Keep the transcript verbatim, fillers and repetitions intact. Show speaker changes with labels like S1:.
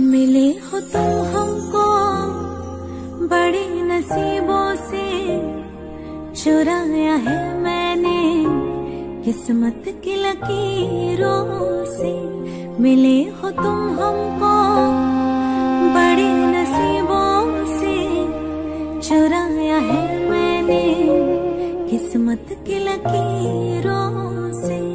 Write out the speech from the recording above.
S1: मिले हो तुम हमको बड़े नसीबों से, चुराया है मैंने किस्मत की लकीरों से। मिले हो तुम हमको बड़े नसीबों से, चुराया है मैंने किस्मत की लकीरों से।